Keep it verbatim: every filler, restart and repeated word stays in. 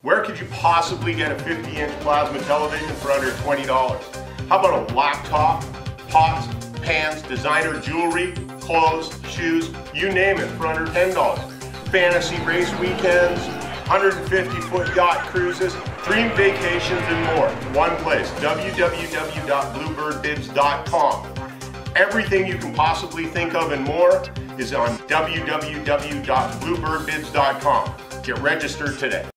Where could you possibly get a fifty inch plasma television for under twenty dollars? How about a laptop, pots, pans, designer jewelry, clothes, shoes, you name it, for under ten dollars? Fantasy race weekends, one hundred fifty foot yacht cruises, dream vacations and more. One place, w w w dot bluebird bids dot com. Everything you can possibly think of and more is on w w w dot bluebird bids dot com. Get registered today.